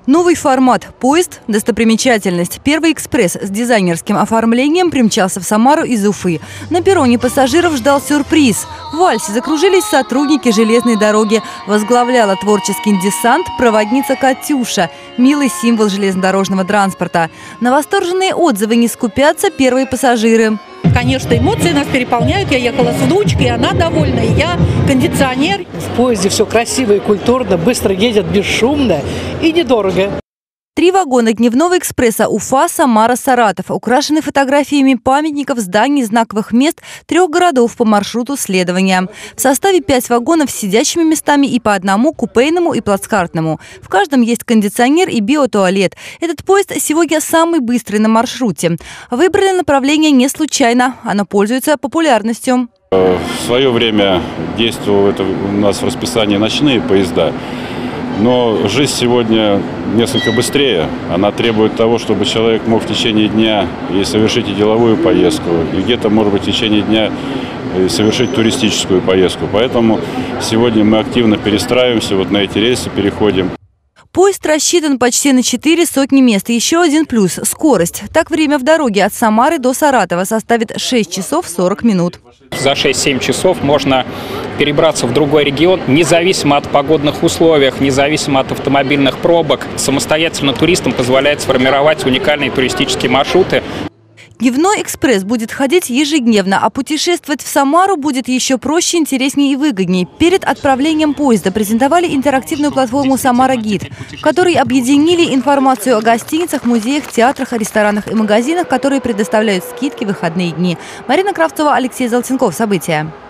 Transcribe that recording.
Новый формат. Поезд – достопримечательность. Первый экспресс с дизайнерским оформлением примчался в Самару из Уфы. На перроне пассажиров ждал сюрприз. В вальсе закружились сотрудники железной дороги. Возглавляла творческий десант проводница Катюша. Милый символ железнодорожного транспорта. На восторженные отзывы не скупятся первые пассажиры. Конечно, эмоции нас переполняют. Я ехала с внучкой, она довольна, и я кондиционер. В поезде все красиво и культурно, быстро едет, бесшумно и недорого. 3 вагона дневного экспресса Уфа, Самара, Саратов украшены фотографиями памятников, зданий, знаковых мест 3 городов по маршруту следования. В составе 5 вагонов с сидячими местами и по одному купейному и плацкартному. В каждом есть кондиционер и биотуалет. Этот поезд сегодня самый быстрый на маршруте. Выбрали направление не случайно. Оно пользуется популярностью. В свое время действовало это у нас в расписании ночные поезда. Но жизнь сегодня несколько быстрее. Она требует того, чтобы человек мог в течение дня и совершить и деловую поездку, и где-то, может быть, в течение дня совершить туристическую поездку. Поэтому сегодня мы активно перестраиваемся, вот на эти рейсы переходим. Поезд рассчитан почти на 4 сотни мест. Еще один плюс – скорость. Так время в дороге от Самары до Саратова составит 6 часов 40 минут. За 6-7 часов можно перебраться в другой регион, независимо от погодных условий, независимо от автомобильных пробок. Самостоятельно туристам позволяет сформировать уникальные туристические маршруты. Дневной экспресс будет ходить ежедневно, а путешествовать в Самару будет еще проще, интереснее и выгоднее. Перед отправлением поезда презентовали интерактивную платформу «Самара Гид», в которой объединили информацию о гостиницах, музеях, театрах, ресторанах и магазинах, которые предоставляют скидки в выходные дни. Марина Кравцова, Алексей Золотенков. События.